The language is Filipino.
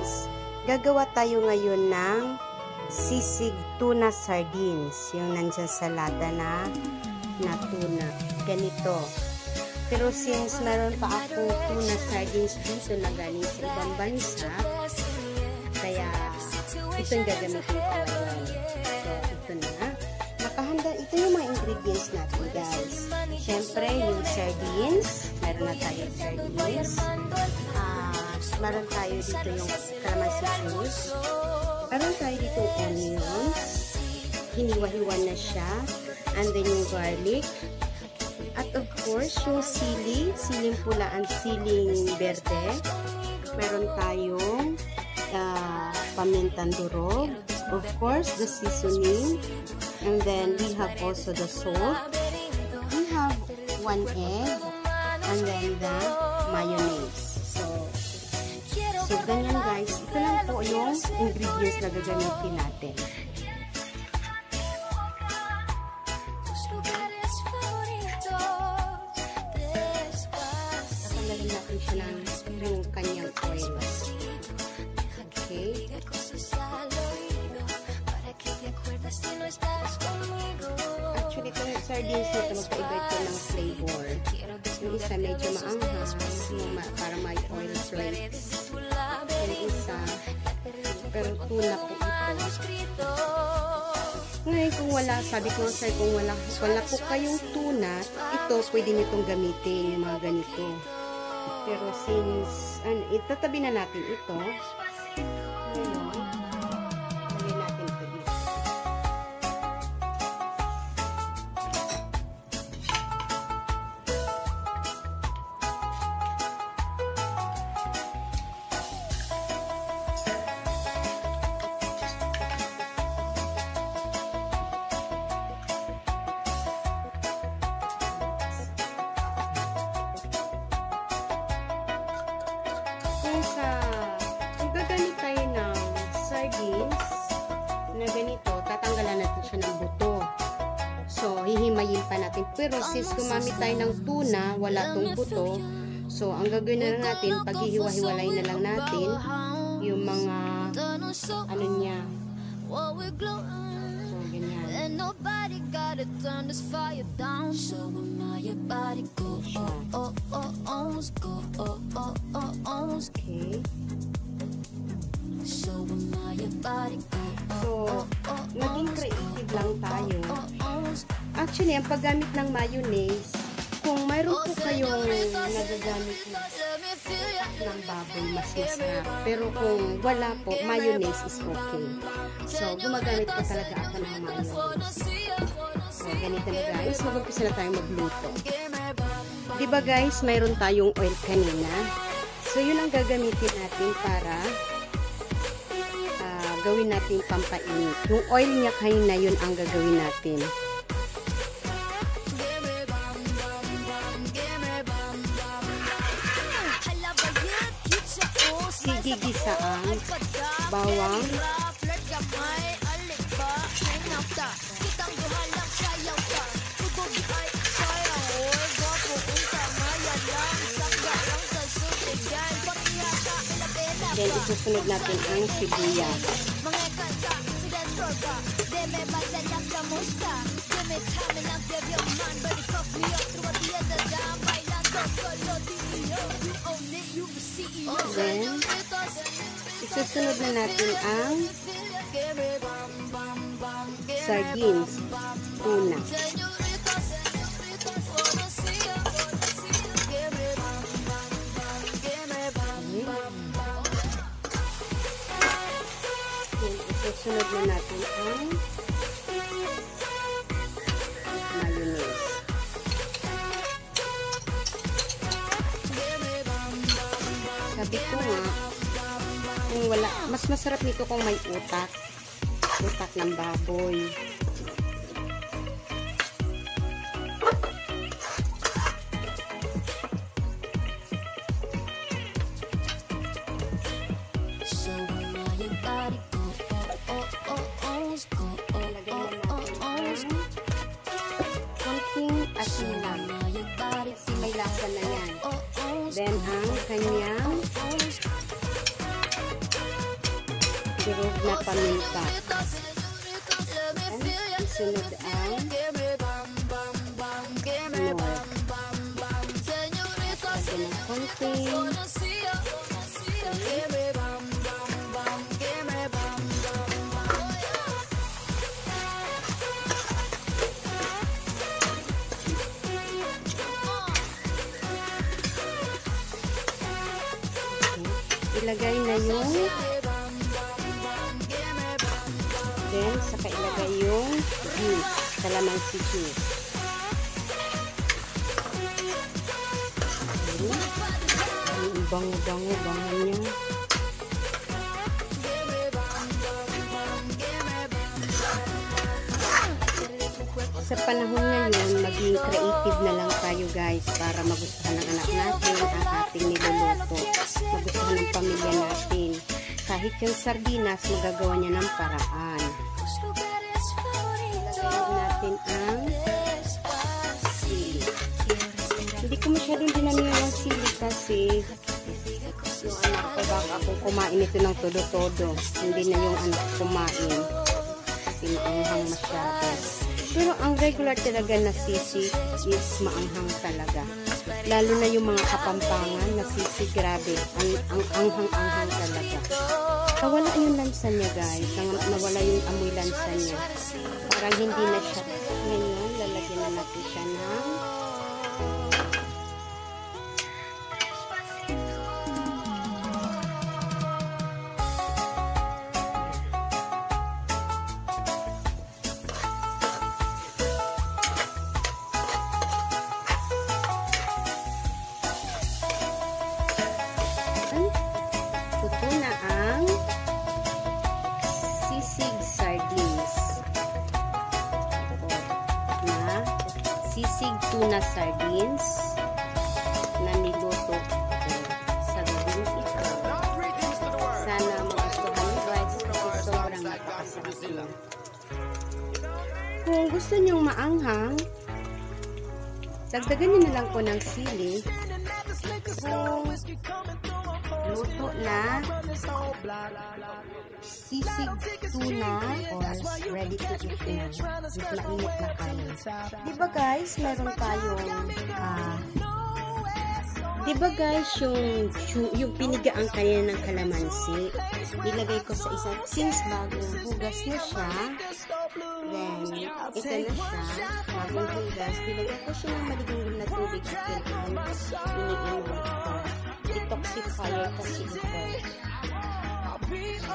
guys, gagawa tayo ngayon ng sisig tuna sardines. Yung nandyan sa lata na tuna. Ganito. Pero since meron pa ako tuna sardines dito na galing sa ibang bansa, kaya ito yung gagamitin ko ngayon. So, ito na. Makahanda, ito yung mga ingredients natin, guys. Siyempre, yung sardines. Meron na tayo sardines. Meron tayo dito yung calamansi juice. Meron tayo dito onions. Hiniwa-hiwa na siya. And then yung garlic. At of course, yung siling pula and siling berde. Meron tayong pamintang durog. Of course, the seasoning. And then we have also the salt. We have 1 egg. And then the mayonnaise. So, ganyan guys. Ito lang po yung ingredients na gagamitin natin. Tatanggalin natin siya ng yung kanyang oil. Okay. Actually, itong sardines nito magkaiba ito ng flavor. Yung isa medyo maanghang, para may oil flake. Yung isa, pero tuna po ito. Ngayon, kung wala, sabi ko sir, kung wala po kayong tuna, ito, pwede nyo itong gamitin, yung mga ganito. Pero since, itatabi na natin ito. Ngayon, lagay natin ito dito. Kung gagamit tayo ng sardines na ganito, tatanggalan natin siya ng buto. So, hihimayin pa natin. Pero since gumamit tayo ng tuna, wala tong buto. So, ang gagawin na lang natin, paghihiwa-hiwalay na lang natin yung mga ano niya. So, ganyan. Okay. So, naging creative lang tayo. Actually, ang paggamit ng mayonnaise, kung mayroon po kayong nagagamit ng baboy, mas masarap. Pero kung wala po, mayonnaise is okay. So, gumagamit po talaga ako ng mayonnaise. So, ganito na guys. Mag-umpisa na tayo magluto. Diba guys, mayroon tayong oil kanina. So, yun ang gagamitin natin para gawin natin pampainit. Yung oil niya kanina, yun ang gagawin natin. Gigisa ang bawang, then isusunod natin ang sibuyas. Then isusunod na natin ang sardines, tuna. Isusunod na natin ang mayonnaise. Sabi ko nga, kung wala, mas masarap nito kung may utak ng baboy. Konting asin lang. Kasi may lasa na yan. Then, ang kanyang durog na paminta. Sunod ang nor. Lagyan ng konting ilagay na yung then saka ilagay yung juice, calamansi juice. Ang bango-bango niya. Sa panahon ngayon, maging creative na lang tayo guys para magustuhan ng anak natin ang ating niluluto. Magustuhan ng pamilya natin. Kahit yung sardinas, magagawa niya ng paraan. Lagyan natin ang sili. Hindi ko masyadong dinamihan ng sili kasi yung anak ko baka akong kumain ito ng todo-todo. Hindi na yung anak kumain kasi maanghang masyado. Pero ang regular talaga na sisi is maanghang talaga. Lalo na yung mga kapampangan na sisi, grabe. Ang anghang-anghang talaga. Nawala yung lansa niya guys. Nawala yung amoy lansa niya. Parang hindi na siya. Ngayon, lalagyan na natin siya ng ito na ang sisig sardines. Na sisig tuna sardines na niluto sa gabing ito. Sana magustuhan niyo guys kasi sobrang napakasarap niya. Kung gusto niyong maanghang, dagdagan niyo na lang po ng sili. Luto na sisig tuna or ready to eat na with mainit na kanin. Diba guys, meron tayong diba guys, yung pinigaang kanina ng kalamansi, nilagay ko sa isang, since bagong hugas na siya, then ito na siya, bagong hugas, nilagay ko siya ng maligamgam na tubig at iniinom ko. Detoxifier kasi ito.